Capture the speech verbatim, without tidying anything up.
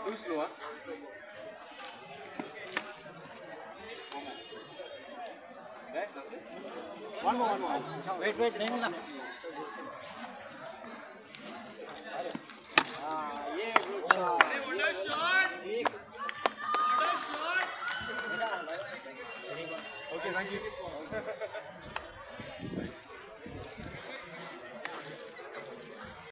Too slow, huh? That's it. One more, one more. Wait, wait, नहीं मिला. Ah, yeah, good shot. Wonder shot. Wonder shot. Okay, thank you.